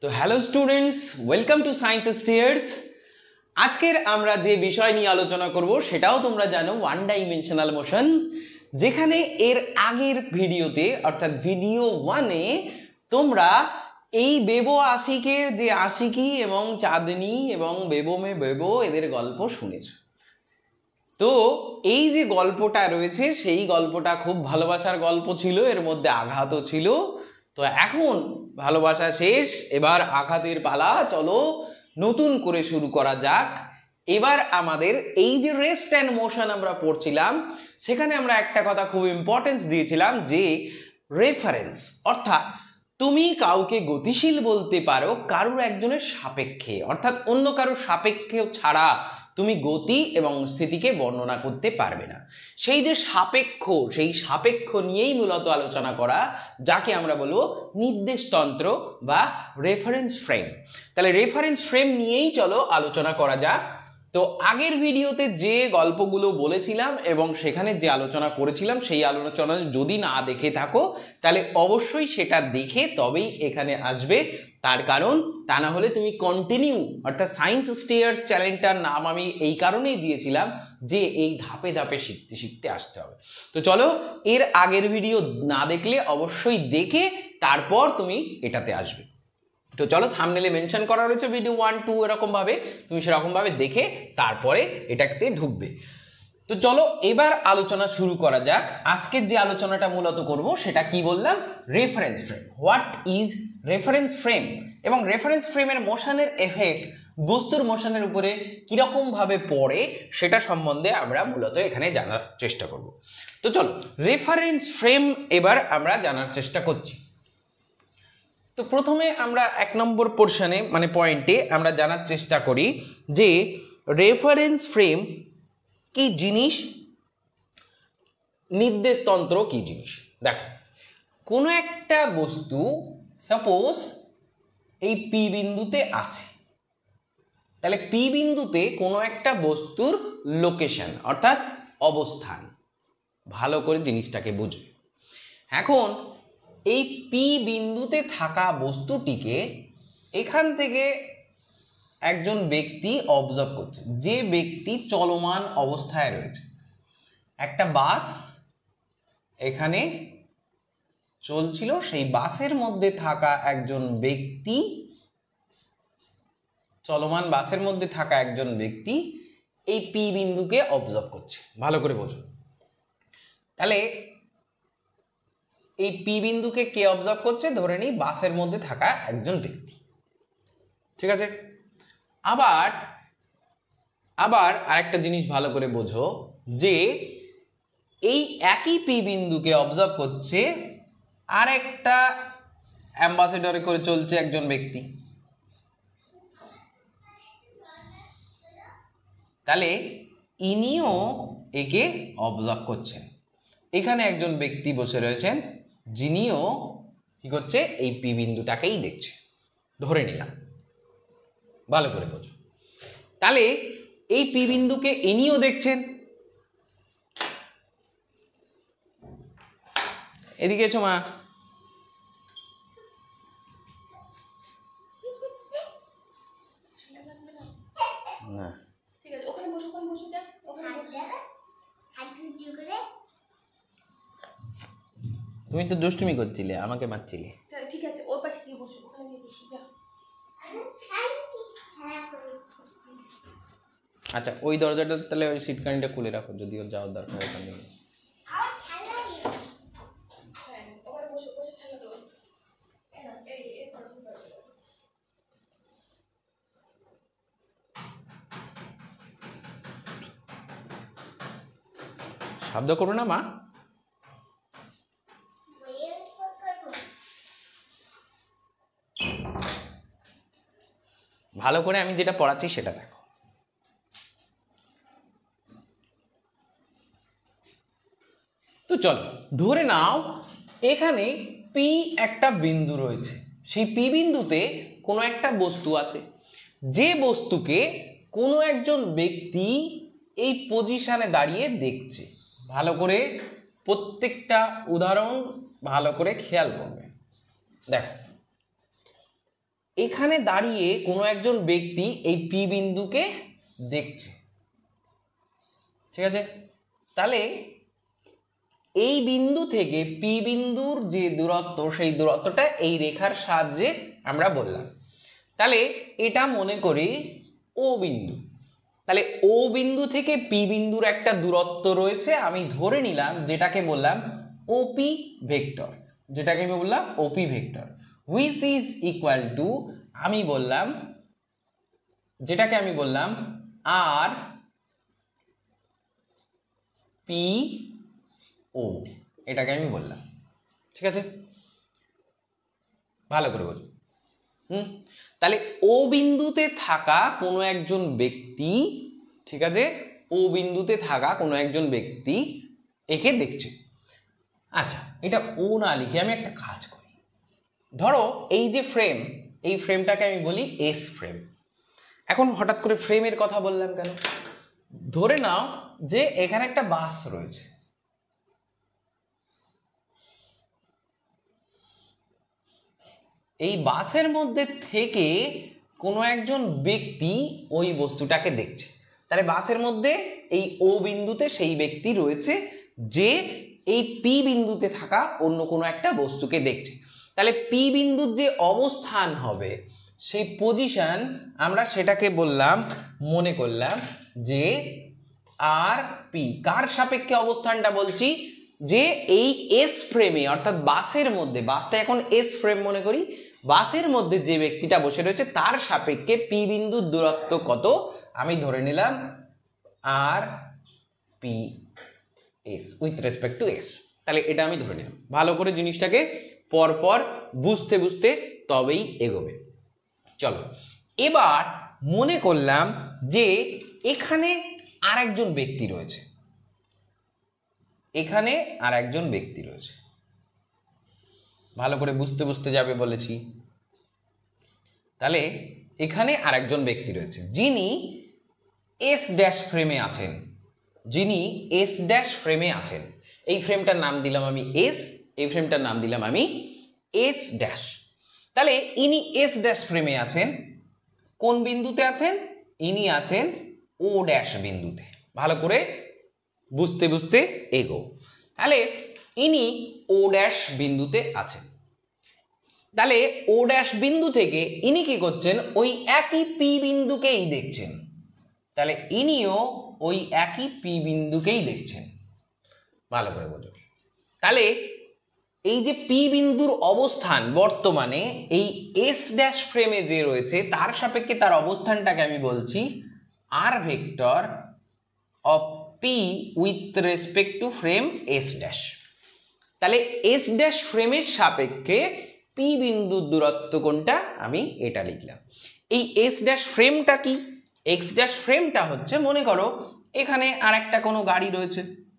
তো hello students, welcome to science stairs. আজকের আমরা যে বিষয় নিয়ে আলোচনা করব সেটাও তোমরা জানো, ওয়ান ডাইমেনশনাল মোশন। যেখানে এর আগের ভিডিওতে অর্থাৎ ভিডিও 1-এ তোমরা এই বেবো আশিকের যে আশিকি এবং চাঁদনি এবং বেবো মে বেবো এদের গল্প শুনেছো। তো এই যে গল্পটা রয়েছে সেই গল্পটা খুব ভালোবাসার গল্প ছিল, এর মধ্যে আঘাতও ছিল। তো এখন ভালোবাসা শেষ, এবার আঘাতের পালা। চলো নতুন করে শুরু করা যাক। এবার আমাদের এই যে রেস্ট অ্যান্ড মোশন আমরা পড়ছিলাম, সেখানে আমরা একটা কথা খুব ইম্পর্টেন্স দিয়েছিলাম যে রেফারেন্স, অর্থাৎ তুমি কাউকে গতিশীল বলতে পারো কারুর একজনের সাপেক্ষে, অর্থাৎ অন্য কারুর সাপেক্ষে ছাড়া তুমি গতি এবং স্থিতিকে বর্ণনা করতে পারবে না। সেই যে সাপেক্ষ, সেই সাপেক্ষ নিয়েই মূলত আলোচনা করা, যাকে আমরা বলবো নির্দেশতন্ত্র বা রেফারেন্স ফ্রেম। তাহলে রেফারেন্স ফ্রেম নিয়েই চলো আলোচনা করা যাক। তো আগের ভিডিওতে যে গল্পগুলো বলেছিলাম এবং সেখানে যে আলোচনা করেছিলাম, সেই আলোচনা যদি না দেখে থাকো তাহলে অবশ্যই সেটা দেখে তবেই এখানে আসবে। তার কারণ তা না হলে তুমি কন্টিনিউ, অর্থাৎ সায়েন্স স্টেয়ার্স চ্যানেলটার নাম আমি এই কারণেই দিয়েছিলাম যে এই ধাপে ধাপে শিখতে শিখতে আসতে হবে। তো চলো, এর আগের ভিডিও না দেখলে অবশ্যই দেখে তারপর তুমি এটাতে আসবে। তো চলো, থাম্বনেলে মেনশন করা রয়েছে ভিডিও 1, 2 এরকমভাবে, তুমি সেরকমভাবে দেখে তারপরে এটাতে ঢুকবে। তো চলো এবার আলোচনা শুরু করা যাক। আজকের যে আলোচনাটা মূলত করব সেটা কি বললাম, reference frame. What is reference frame এবং রেফারেন্স ফ্রেমের মোশনের এফেক্ট বস্তুর মোশনের উপরে কীরকমভাবে পড়ে সেটা সম্বন্ধে আমরা মূলত এখানে জানার চেষ্টা করব। তো চলো, রেফারেন্স ফ্রেম এবার আমরা জানার চেষ্টা করছি। তো প্রথমে আমরা 1 নম্বর পোর্শনে মানে পয়েন্টে আমরা জানার চেষ্টা করি যে রেফারেন্স ফ্রেম কি জিনিস, নির্দেশতন্ত্র কি জিনিস। দেখো, কোনো একটা বস্তু সাপোজ এই পি বিন্দুতে আছে, তাহলে পি বিন্দুতে কোনো একটা বস্তুর লোকেশন অর্থাৎ অবস্থান, ভালো করে জিনিসটাকে বুঝো। এখন এই পি বিন্দুতে থাকা বস্তুটিকে এখান থেকে একজন ব্যক্তি অবজার্ভ করছে, যে ব্যক্তি চলমান অবস্থায় রয়েছে। একটা বাস এখানে চলছিল, সেই বাসের মধ্যে থাকা একজন ব্যক্তি, চলমান বাসের মধ্যে থাকা একজন ব্যক্তি এই পি বিন্দুকে অবজার্ভ করছে। ভালো করে বোঝো। তাহলে এই পি বিন্দুকে কে অবজার্ভ করছে, ধরে নিই বাসের মধ্যে থাকা একজন ব্যক্তি, ঠিক আছে। আবার আবার আরেকটা জিনিস ভালো করে বোঝো যে এই একই পি বিন্দুকে অবজার্ভ করছে আরেকটা অ্যাম্বাসেডরে করে চলছে একজন ব্যক্তি। তাহলে ইনিও একে অবজার্ভ করছেন। এখানে একজন ব্যক্তি বসে রয়েছেন যিনিও কি করছে, এই পি বিন্দুটাকেই দেখছে, ধরে নিলাম। ভালো করে বোঝো। তাহলে এই পি বিন্দুকে ইনিও দেখছেন। এদিকে এসো মা। না ঠিক আছে, ওখানে বসো, ওখানে বসো, যা ওখানে বসো। তুমি তো দুষ্টুমি করছিলে, আমাকে মারছিলে। ঠিক আছে, ওর পাশে গিয়ে বসো, ওখানে গিয়ে বসো, যা। আচ্ছা, ওই দরজাটা তাহলে ওই সিট কানিটা খুলে রাখো, যদি ওর যাওয়ার দরকার হয় ওখানে। শব্দ করো না মা। ভালো করে আমি যেটা পড়াচ্ছি সেটা দেখো। তো চলো, ধরে নাও এখানে পি একটা বিন্দু রয়েছে, সেই পি বিন্দুতে কোনো একটা বস্তু আছে, যে বস্তুকে কোনো একজন ব্যক্তি এই পজিশনে দাঁড়িয়ে দেখছে। ভালো করে প্রত্যেকটা উদাহরণ ভালো করে খেয়াল করবে। দেখো, এখানে দাঁড়িয়ে কোনো একজন ব্যক্তি এই পি বিন্দুকে দেখছে, ঠিক আছে? তাহলে এই বিন্দু থেকে পি বিন্দুর যে দূরত্ব, সেই দূরত্বটা এই রেখার সাহায্যে আমরা বললাম। তাহলে এটা মনে করি ও বিন্দু। তাহলে ও বিন্দু থেকে পি বিন্দুর একটা দূরত্ব রয়েছে, আমি ধরে নিলাম, যেটাকে বললাম ওপি ভেক্টর, যেটাকে আমি বললাম OP vector, which is equal to, আমি বললাম, যেটাকে আমি বললাম আর পি ও, এটাকে আমি বললাম, ঠিক আছে? ভালো করে বলি। তাহলে ও বিন্দুতে থাকা কোনো একজন ব্যক্তি, ঠিক আছে, ও বিন্দুতে থাকা কোনো একজন ব্যক্তি একে দেখছে। আচ্ছা, এটা ও না লিখে আমি একটা কাজ করি। ধরো এই যে ফ্রেম, এই ফ্রেমটাকে আমি বলি এস ফ্রেম। এখন হঠাৎ করে ফ্রেমের কথা বললাম কেন? ধরে নাও যে এখানে একটা বাস রয়েছে, এই বাসের মধ্যে থেকে কোনো একজন ব্যক্তি ওই বস্তুটাকে দেখছে। তাহলে বাসের মধ্যে এই ও বিন্দুতে সেই ব্যক্তি রয়েছে যে এই পি বিন্দুতে থাকা অন্য কোনো একটা বস্তুকে দেখছে। তাহলে পি বিন্দুর যে অবস্থান হবে, সেই পজিশন আমরা সেটাকে বললাম, মনে করলাম যে আর পি। কার সাপেক্ষে অবস্থানটা বলছি? যে এই এস ফ্রেমে, অর্থাৎ বাসের মধ্যে, বাসটা এখন এস ফ্রেম মনে করি, বাসের মধ্যে যে ব্যক্তিটা বসে রয়েছে তার সাপেক্ষে পি বিন্দুর দূরত্ব কত, আমি ধরে নিলাম R P S with respect to S. তাহলে এটা আমি ধরে নিলাম। ভালো করে জিনিসটাকে পরপর বুঝতে বুঝতে তবেই এগোবে। চলো, এবার মনে করলাম যে এখানে আর একজন ব্যক্তি রয়েছে, এখানে আর একজন ব্যক্তি রয়েছে, ভালো করে বুঝতে বুঝতে যাবে বলেছি। তাহলে এখানে আর একজন ব্যক্তি রয়েছে যিনি এস ড্যাশ ফ্রেমে আছেন, যিনি এস ড্যাশ ফ্রেমে আছেন। এই ফ্রেমটার নাম দিলাম আমি এস, এই ফ্রেমটার নাম দিলাম আমি এস ড্যাশ। তাহলে ইনি এস ড্যাশ ফ্রেমে আছেন, কোন বিন্দুতে আছেন? ইনি আছেন ও ড্যাশ বিন্দুতে। ভালো করে বুঝতে বুঝতে এগো। তাহলে ইনি ও ড্যাশ বিন্দুতে আছেন। তাহলে ও ড্যাশ বিন্দু থেকে ইনি কি করছেন? ওই একই পি বিন্দুকেই দেখছেন। তাহলে ইনিও ওই একই পি বিন্দুকেই দেখছেন। ভালো করে বোঝো। তাহলে এই যে পি বিন্দুর অবস্থান বর্তমানে এই এস ড্যাশ ফ্রেমে যে রয়েছে তার সাপেক্ষে তার অবস্থানটাকে আমি বলছি R vector of P with respect to frame S dash. তাহলে এস ড্যাশ ফ্রেমের সাপেক্ষে পি বিন্দুর দূরত্ব কোনটা? আমি এটা লিখলাম। এই এস ড্যাশ ফ্রেমটা কি? এক্স ড্যাশ ফ্রেমটা হচ্ছে, মনে করো এখানে আর একটা কোনো গাড়ি রয়েছে,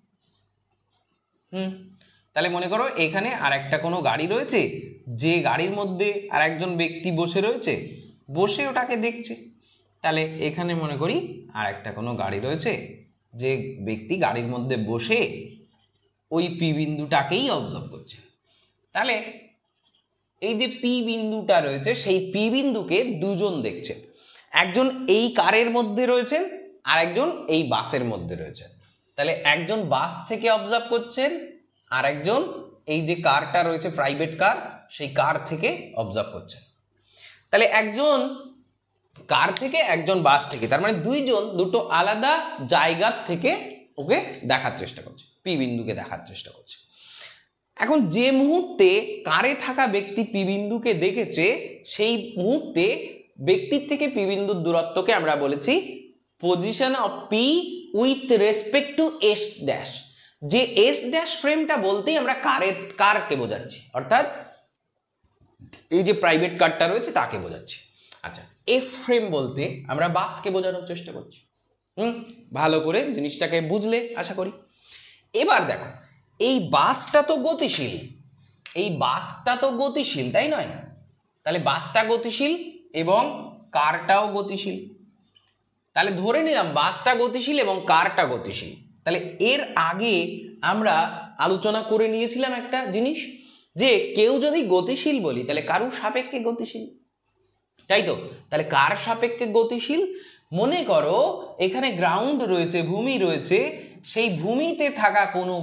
তাহলে মনে করো এখানে আর একটা কোনো গাড়ি রয়েছে, যে গাড়ির মধ্যে আর একজন ব্যক্তি বসে রয়েছে, বসে ওটাকে দেখছে। তাহলে এখানে মনে করি আর একটা কোনো গাড়ি রয়েছে, যে ব্যক্তি গাড়ির মধ্যে বসে ওই পি বিন্দুটাকেই অবজার্ভ করছে। তাহলে এই যে পি বিন্দুটা রয়েছে, সেই পি বিন্দুকে দুজন দেখছে, একজন এই কারের মধ্যে রয়েছেন আর একজন এই বাসের মধ্যে রয়েছেন। তাহলে একজন বাস থেকে অবজার্ভ করছেন আর একজন এই যে কারটা রয়েছে প্রাইভেট কার, সেই কার থেকে অবজার্ভ করছেন। তাহলে একজন কার থেকে, একজন বাস থেকে, তার মানে দুইজন দুটো আলাদা জায়গা থেকে ওকে দেখার চেষ্টা করছে, পি বিন্দুকে দেখার চেষ্টা করছে। এখন যে মুহূর্তে কারে থাকা ব্যক্তি পি বিন্দুকে দেখেছে, সেই মুহূর্তে ব্যক্তির থেকে পি বিন্দুর দূরত্বকে আমরা বলেছি position of P with respect to S dash. যে এস ড্যাশ ফ্রেমটা বলতেই আমরা কারকে বোঝাচ্ছি, অর্থাৎ এই যে প্রাইভেট কারটা রয়েছে তাকে বোঝাচ্ছি। আচ্ছা, এস ফ্রেম বলতে আমরা বাসকে বোঝানোর চেষ্টা করছি। ভালো করে জিনিসটাকে বুঝলে আশা করি। এবার দেখো, এই বাসটা তো গতিশীল, এই বাসটা তো গতিশীল, তাই নয়? তাহলে বাসটা গতিশীল এবং কারটাও গতিশীল। তাহলে ধরে নিলাম বাসটা গতিশীল এবং কারটা গতিশীল। তাহলে এর আগে আমরা আলোচনা করে নিয়েছিলাম একটা জিনিস, যে কেউ যদি গতিশীল বলি তাহলে কারুর সাপেক্ষে গতিশীল, তাই তো? তাহলে কার সাপেক্ষে গতিশীল? মনে করো এখানে গ্রাউন্ড রয়েছে, ভূমি রয়েছে, সেই ভূমিতে থাকা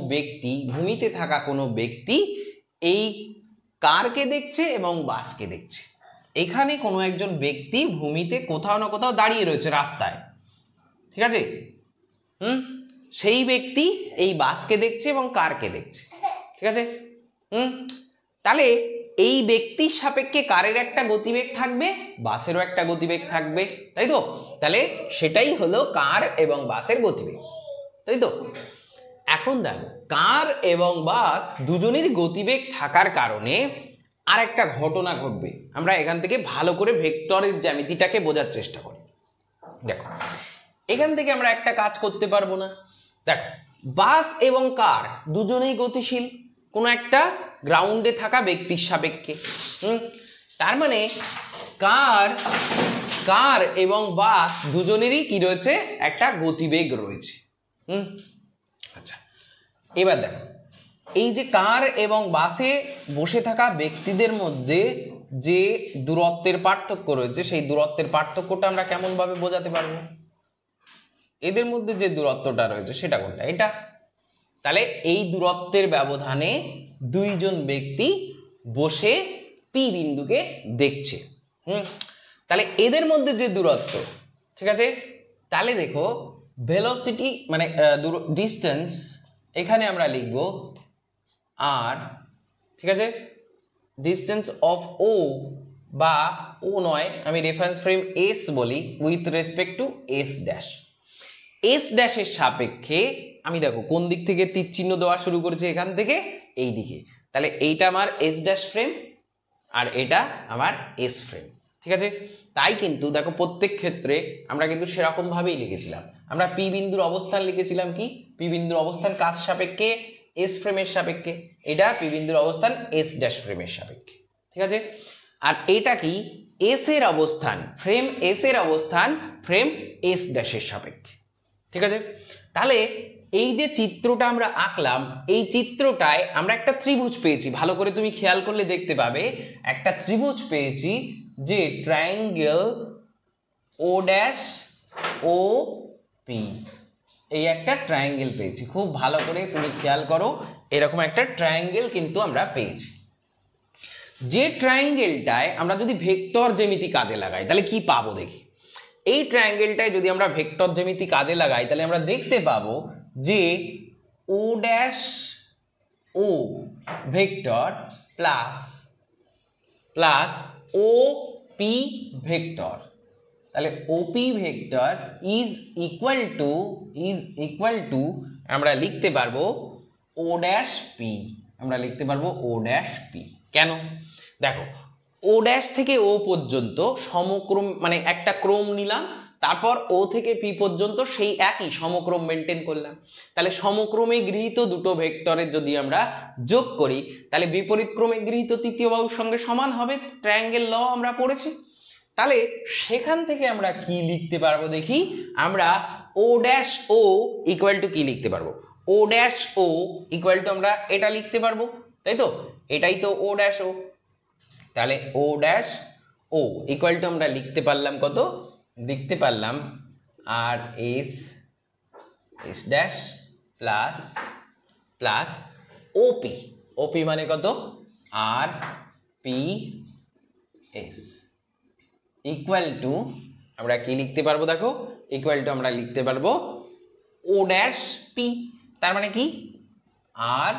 কোনো ব্যক্তি এই কারকে দেখছে এবং বাসকে দেখছে। এখানে কোনো একজন ব্যক্তি ভূমিতে কোথাও না কোথাও দাঁড়িয়ে রয়েছে রাস্তায়, ঠিক আছে? সেই ব্যক্তি এই বাসকে দেখছে এবং কারকে দেখছে, ঠিক আছে? তাহলে এই ব্যক্তির সাপেক্ষে কারের একটা গতিবেগ থাকবে, বাসেরও একটা গতিবেগ থাকবে, তাই তো? তাহলে সেটাই হলো কার এবং বাসের গতিবেগ, তাই তো? এখন দেখো, কার এবং বাস দুজনের গতিবেগ থাকার কারণে আর একটা ঘটনা ঘটবে। আমরা এখান থেকে ভালো করে ভেক্টরের জ্যামিতিটাকে বোঝার চেষ্টা করি। দেখো, এখান থেকে আমরা একটা কাজ করতে পারবো না। দেখো, বাস এবং কার দুজনেই গতিশীল কোনো একটা গ্রাউন্ডে থাকা ব্যক্তির সাপেক্ষে। তার মানে কার এবং বাস দুজনেরই কি রয়েছে? একটা গতিবেগ রয়েছে। আচ্ছা, এবার দেখো, এই যে কার এবং বাসে বসে থাকা ব্যক্তিদের মধ্যে যে দূরত্বের পার্থক্য রয়েছে, সেই দূরত্বের পার্থক্যটা আমরা কেমন ভাবে বোঝাতে পারবো? এদের মধ্যে যে দূরত্বটা রয়েছে সেটা কোনটা? এটা। তাহলে এই দূরত্বের ব্যবধানে দুইজন ব্যক্তি বসে পি বিন্দুকে দেখছে। তাহলে এদের মধ্যে যে দূরত্ব, ঠিক আছে? তাহলে দেখো, ভেলোসিটি মানে ডিস্টেন্স, এখানে আমরা লিখব আর, ঠিক আছে? ডিস্টেন্স অফ ও, বা ও নয়, আমি রেফারেন্স ফ্রেম এস বলি, with respect to S dash. S ড্যাশের সাপেক্ষে আমি দেখো কোন দিক থেকে তীর চিহ্ন দেওয়া শুরু করেছে, এখান থেকে এই দিকে। তাহলে এইটা আমার এস ড্যাশ ফ্রেম আর এটা আমার এস ফ্রেম, ঠিক আছে? তাই কিন্তু দেখো প্রত্যেক ক্ষেত্রে আমরা কিন্তু সেরকম ভাবেই লিখেছিলাম। আমরা পি বিন্দুর অবস্থান লিখেছিলাম কি? পি বিন্দুর অবস্থান কার সাপেক্ষে? এস ফ্রেমের সাপেক্ষে। এটা পি বিন্দুর অবস্থান এস ড্যাশ ফ্রেমের সাপেক্ষে, ঠিক আছে? আর এটা কি? এস এর অবস্থান, ফ্রেম এস এর অবস্থান ফ্রেম এস ড্যাশের সাপেক্ষে, ঠিক আছে? তাহলে এই যে চিত্রটা আমরা আঁকলাম, এই চিত্রটায় আমরা একটা ত্রিভুজ পেয়েছি। ভালো করে তুমি খেয়াল করলে দেখতে পাবে একটা ত্রিভুজ পেয়েছি, যে triangle O dash O P, এই একটা ট্রায়াঙ্গেল পেয়েছি। খুব ভালো করে তুমি খেয়াল করো, এরকম একটা ট্রায়াঙ্গেল কিন্তু আমরা পেয়েছি। যে ট্রায়াঙ্গেলটায় আমরা যদি ভেক্টর জ্যামিতি কাজে লাগাই তাহলে কি পাবো দেখি। এই ট্রায়াঙ্গেলটায় যদি আমরা ভেক্টর জ্যামিতি কাজে লাগাই তাহলে আমরা দেখতে পাবো যে O dash O vector plus O P vector, তাহলে OP vector is equal to আমরা লিখতে পারবো ও ড্যাশ পি। আমরা লিখতে পারবো ও ড্যাশ পি। কেন? দেখো, ও ড্যাশ থেকে ও পর্যন্ত সমক্রম, মানে একটা ক্রম নিলাম, তারপর ও থেকে পি পর্যন্ত সেই একই সমক্রম মেনটেন করলাম। তাহলে সমক্রমে গৃহীত দুটো ভেক্টরের যদি আমরা যোগ করি তাহলে বিপরীত ক্রমে গৃহীত তৃতীয় বাহুর সঙ্গে সমান হবে। ট্রায়াঙ্গেল ল আমরা পড়েছি। তাহলে সেখান থেকে আমরা কি লিখতে পারবো দেখি। আমরা O dash O equal to কি লিখতে পারবো? O dash O equal to আমরা এটা লিখতে পারবো, তাই তো? এটাই তো ও ড্যাশ ও। তাহলে O dash O equal to আমরা লিখতে পারলাম কত? লিখতে পারলাম R S dash plus O. O P কত? R P S equal to আমরা কি লিখতে পারবো দেখো, ইকুয়াল টু আমরা লিখতে পারবো ও ড্যাশ পি। তার মানে কি? R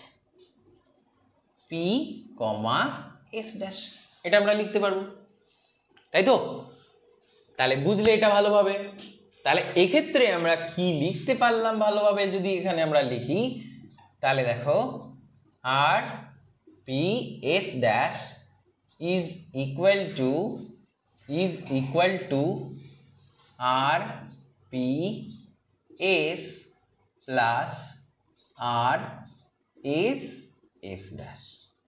P comma S dash, এটা আমরা লিখতে পারবো, তাই তো? তাহলে বুঝলে এটা ভালোভাবে। তাহলে এক্ষেত্রে আমরা কি লিখতে পারলাম ভালোভাবে যদি এখানে আমরা লিখি, তাহলে দেখো R P S dash is equal to R P S plus R S dash.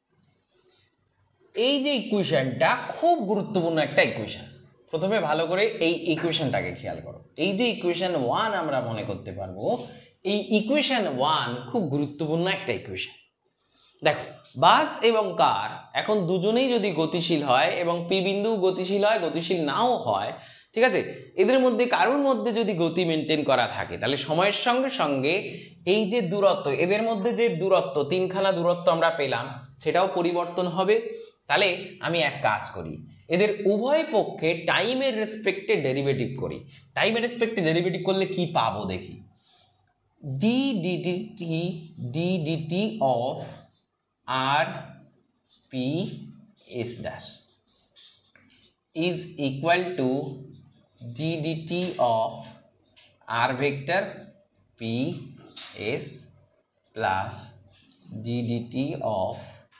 এই যে ইকুয়েশনটা খুব গুরুত্বপূর্ণ একটা ইকুয়েশন। প্রথমে ভালো করে এই ইকুয়েশনটাকে খেয়াল করো। এই যে ইকুয়েশন 1 আমরা মনে করতে পারবো, এই ইকুয়েশন 1 খুব গুরুত্বপূর্ণ একটা ইকুয়েশন। দেখো বাস এবং কার এখন দুজনেই যদি গতিশীল হয় এবং পি বিন্দু গতিশীল হয়, গতিশীল নাও হয়, ঠিক আছে, এদের মধ্যে কারোর মধ্যে যদি গতি মেনটেন করা থাকে তাহলে সময়ের সঙ্গে সঙ্গে এই যে দূরত্ব, এদের মধ্যে যে দূরত্ব, তিনখানা দূরত্ব আমরা পেলাম, সেটাও পরিবর্তন হবে। তাহলে আমি এক কাজ করি, এদের উভয় পক্ষে টাইমের রেসপেক্টে ডেরিভেটিভ করি। টাইমের রেসপেক্টে ডেরিভেটিভ করলে কি পাবো দেখি। d of r p s dash is equal to d dt of r vector p s plus d dt of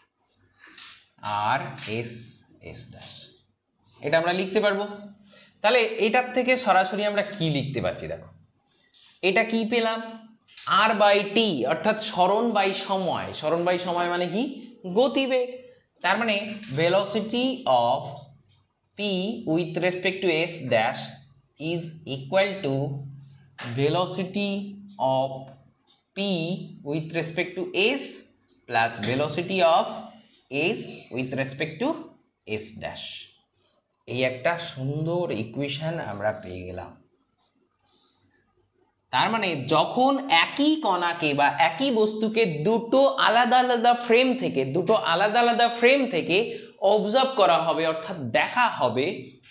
r s s dash। এটা আমরা লিখতে পারবো। তাহলে এটার থেকে সরাসরি আমরা কি লিখতে পারছি দেখো, এটা কি পেলাম, আর বাই টি অর্থাৎ সরণ বাই সময়। সরণ বাই সময় মানে কি, গতিবেগ। তার মানে velocity of P with respect to S dash is equal to velocity of P with respect to S plus velocity of S with respect to S dash. এই একটা সুন্দর ইকুয়েশন আমরা পেয়ে গেলাম। তার মানে যখন একই কণাকে বা একই বস্তুকে দুটো আলাদা আলাদা ফ্রেম থেকে অবজার্ভ করা হবে অর্থাৎ দেখা হবে,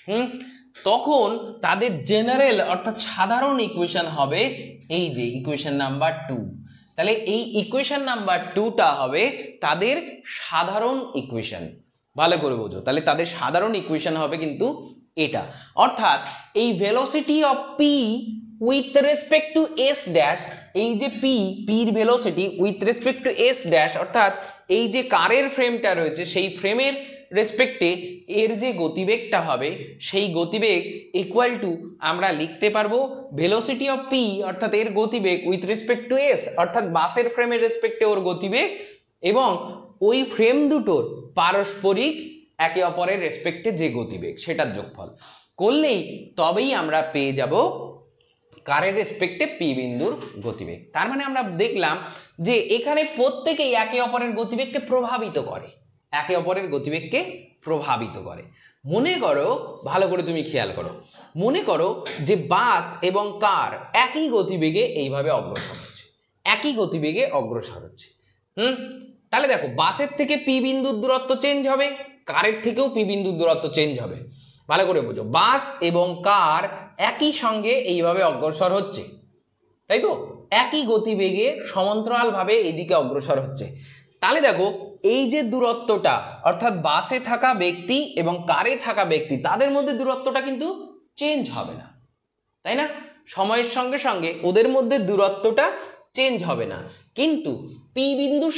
তখন তাদের জেনারেল অর্থাৎ সাধারণ ইকুয়েশন হবে এই যে ইকুয়েশন নাম্বার 2। তাহলে এই ইকুয়েশন নাম্বার 2টা হবে তাদের সাধারণ ইকুয়েশন। ভালো করে বোঝো, তাহলে তাদের সাধারণ ইকুয়েশন হবে কিন্তু এটা। অর্থাৎ এই velocity of P with respect to S dash, এই যে পির velocity with respect to S dash অর্থাৎ এই যে কারের ফ্রেমটা রয়েছে সেই ফ্রেমের রেসপেক্টে এর যে গতিবেগটা হবে সেই গতিবেগ ইকুয়াল টু আমরা লিখতে পারবো ভেলোসিটি অফ পি অর্থাৎ এর গতিবেগ উইথ রেসপেক্ট টু এস অর্থাৎ বাসের ফ্রেমের রেসপেক্টে ওর গতিবেগ এবং ওই ফ্রেম দুটোর পারস্পরিক একে অপরের রেসপেক্টে যে গতিবেগ সেটার যোগফল করলেই তবেই আমরা পেয়ে যাব কারের রেসপেক্টে পি বিন্দুর গতিবেগ। তার মানে আমরা দেখলাম যে এখানে প্রত্যেকেই একে অপরের গতিবেগকে প্রভাবিত করে, একে অপরের গতিবেগকে প্রভাবিত করে। মনে করো, ভালো করে তুমি খেয়াল করো, মনে করো যে বাস এবং কার একই গতিবেগে এইভাবে অগ্রসর হচ্ছে, একই গতিবেগে অগ্রসর হচ্ছে। তাহলে দেখো বাসের থেকে পি বিন্দুর দূরত্ব চেঞ্জ হবে, কারের থেকেও পি বিন্দুর দূরত্ব চেঞ্জ হবে। ভালো করে বোঝো, বাস এবং কার একই সঙ্গে এইভাবে অগ্রসর হচ্ছে, তাই তো, একই গতিবেগে সমান্তরালভাবে এদিকে অগ্রসর হচ্ছে। তাহলে দেখো এই যে দূরত্বটা অর্থাৎ বাসে থাকা ব্যক্তি এবং কারে থাকা ব্যক্তি তাদের মধ্যে দূরত্বটা কিন্তু চেঞ্জ হবে না, তাই না? সময়ের সঙ্গে সঙ্গে ওদের মধ্যে দূরত্বটা চেঞ্জ হবে না, কিন্তু পি বিন্দুর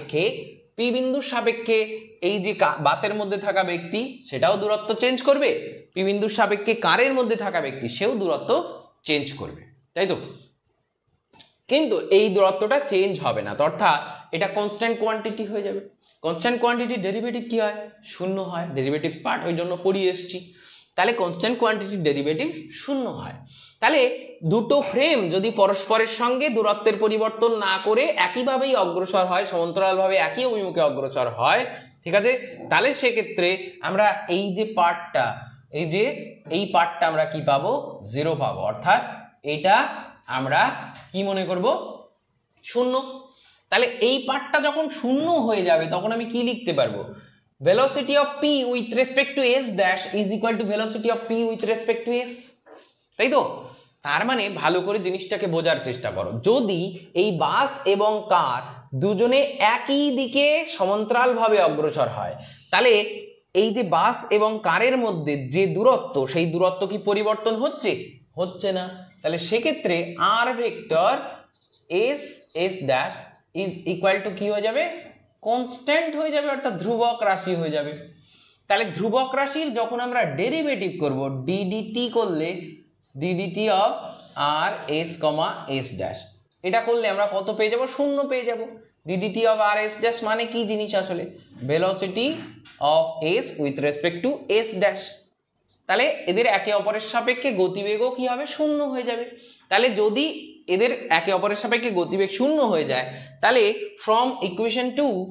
সাপেক্ষে এই যে বাসের মধ্যে থাকা ব্যক্তি সেটাও দূরত্ব চেঞ্জ করবে, পি বিন্দুর সাপেক্ষে কারের মধ্যে থাকা ব্যক্তি সেও দূরত্ব চেঞ্জ করবে, তাই তো। কিন্তু এই দূরত্বটা চেঞ্জ হবে না, অর্থাৎ এটা কনস্ট্যান্ট কোয়ান্টিটি হয়ে যাবে। কনস্ট্যান্ট কোয়ান্টিটির ডেরিভেটিভ কি হয়? শূন্য হয়। ডেরিভেটিভ পার্ট ওই জন্য পড়িয়ে এসেছি। তাহলে কনস্ট্যান্ট কোয়ান্টিটির ডেরিভেটিভ শূন্য হয়। তাহলে দুটো ফ্রেম যদি পরস্পরের সঙ্গে দূরত্বের পরিবর্তন না করে একইভাবেই অগ্রসর হয়, সমান্তরালভাবে একই অভিমুখে অগ্রসর হয়, ঠিক আছে, তাহলে সেক্ষেত্রে আমরা এই যে পার্টটা, এই পার্টটা আমরা কি পাবো? জিরো পাবো। অর্থাৎ এটা আমরা কি মনে করব? শূন্য। তাহলে এই পার্টটা যখন শূন্য হয়ে যাবে তখন আমি কি লিখতে পারবো? Velocity of P with respect to S dash is equal to velocity of P with respect to S, তাই তো। তার মানে ভালো করে জিনিসটাকে বোঝার চেষ্টা করো, যদি এই বাস এবং কার দুজনে একই দিকে সমান্তরালভাবে অগ্রসর হয় তাহলে এই যে বাস এবং কারের মধ্যে যে দূরত্ব সেই দূরত্ব কি পরিবর্তন হচ্ছে? হচ্ছে না। তাহলে সেক্ষেত্রে R vector S S dash is equal to কি হয়ে যাবে? কনস্ট্যান্ট হয়ে যাবে, অর্থাৎ ধ্রুবক রাশি হয়ে যাবে। তাহলে ধ্রুবক রাশির যখন আমরা ডেরিভেটিভ করব ডিডিটি করলে DDT of R S comma S dash, এটা করলে আমরা কত পেয়ে যাব? শূন্য পেয়ে যাব। DDT of R S dash মানে কি জিনিস আসলে? Velocity of S with respect to S dash. তাহলে এদের একে অপরের সাপেক্ষে গতিবেগও কি হবে? শূন্য হয়ে যাবে। তাহলে যদি এদের একে অপরের সাপেক্ষে গতিবেগ শূন্য হয়ে যায় তাহলে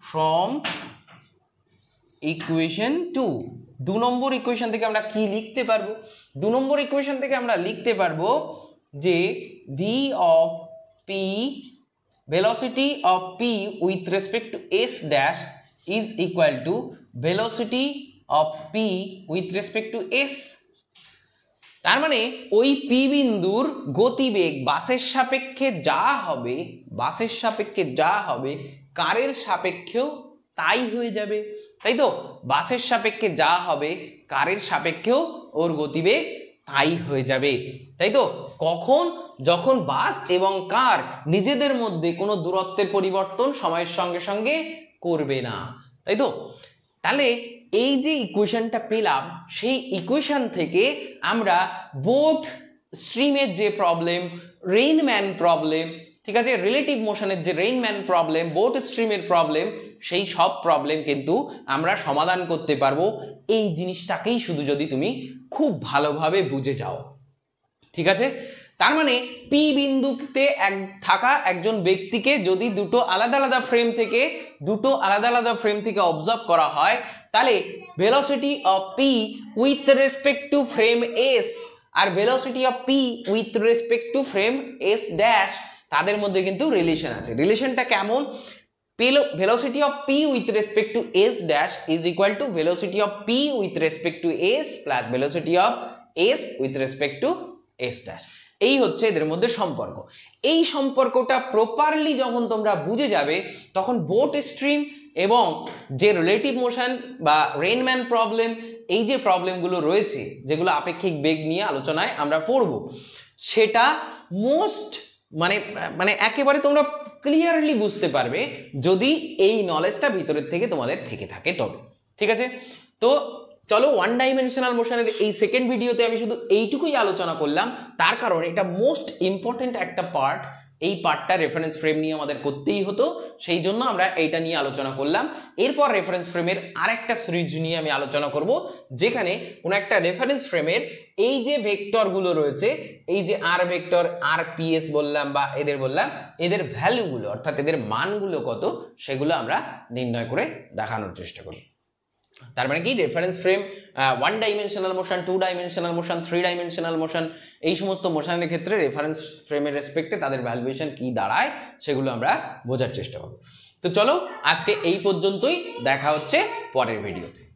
ফ্রম ইকুয়েশন 2। 2 নম্বর ইকুয়েশন থেকে আমরা কি লিখতে পারবো? 2 নম্বর ইকুয়েশন থেকে আমরা লিখতে পারবো যে v of p, velocity of p with respect to s dash is equal to velocity of p with respect to s। তার মানে ওই p বিন্দুর গতিবেগ বাসের সাপেক্ষে যা হবে, বাসের সাপেক্ষে যা হবে কারের সাপেক্ষেও তাই হয়ে যাবে, তাই তো? বাসের সাপেক্ষে যা হবে কারের সাপেক্ষেও ওর গতিবেগ তাই হয়ে যাবে, তাই তো? কখন? যখন বাস এবং কার নিজেদের মধ্যে কোনো দূরত্বের পরিবর্তন সময়ের সঙ্গে সঙ্গে করবে না, তাই তো? তাহলে এই যে ইকুয়েশনটা পেলাম, সেই ইকুয়েশন থেকে আমরা বোট স্ট্রিমের যে প্রবলেম, রেইনম্যান প্রবলেম, ঠিক আছে, রিলেটিভ মোশনের যে রেইনম্যান প্রবলেম, বোট স্ট্রিমের প্রবলেম, সেই সব প্রবলেম কিন্তু আমরা সমাধান করতে পারবো এই জিনিসটাকেই শুধু যদি তুমি খুব ভালোভাবে বুঝে যাও, ঠিক আছে? তার মানে পি বিন্দুতে থাকা একজন ব্যক্তিকে যদি দুটো আলাদা আলাদা ফ্রেম থেকে অবজার্ভ করা হয়, তাহলে velocity of P with respect to frame S আর velocity of P with respect to frame S dash, তাদের মধ্যে কিন্তু রিলেশন আছে। রিলেশনটা কেমন? velocity of p with respect to s dash is equal to velocity of p with respect to s plus velocity of s with respect to s dash। এই হচ্ছে এদের মধ্যে সম্পর্ক। এই সম্পর্কটা প্রপারলি যখন তোমরা বুঝে যাবে, তখন বোট স্ট্রিম এবং যে রিলেটিভ মোশন বা রেইনম্যান প্রবলেম, এই যে প্রবলেমগুলো রয়েছে যেগুলো আপেক্ষিক বেগ নিয়ে আলোচনায় আমরা পড়ব, সেটা মানে একেবারে তোমরা ক্লিয়ারলি বুঝতে পারবে যদি এই নলেজটা ভিতরের থেকে তোমাদের থেকে থাকে তবে, ঠিক আছে? তো চলো, ওয়ান ডাইমেনশনাল মোশনের এই সেকেন্ড ভিডিওতে আমি শুধু এইটুকুই আলোচনা করলাম, তার কারণ এটা মোস্ট ইম্পর্টেন্ট একটা পার্ট। এই পার্টটা রেফারেন্স ফ্রেম নিয়ে আমাদের করতেই হতো, সেই জন্য আমরা এইটা নিয়ে আলোচনা করলাম। এরপর রেফারেন্স ফ্রেমের আরেকটা সিরিজ নিয়ে আমি আলোচনা করব, যেখানে কোনো একটা রেফারেন্স ফ্রেমের এই যে ভেক্টরগুলো রয়েছে, এই যে আর ভেক্টর, আর পিএস বললাম বা এদের বললাম, এদের ভ্যালুগুলো অর্থাৎ এদের মানগুলো কত, সেগুলো আমরা নির্ণয় করে দেখানোর চেষ্টা করব। তার মানে কি, reference frame, one dimensional motion, two dimensional motion, three dimensional motion, এই সমস্ত মোশনের ক্ষেত্রে রেফারেন্স ফ্রেমের রেসপেক্টে তাদের ভ্যালুয়েশন কি দাঁড়ায় সেগুলো আমরা বোঝার চেষ্টা করব। তো চলো, আজকে এই পর্যন্তই, দেখা হচ্ছে পরের ভিডিওতে।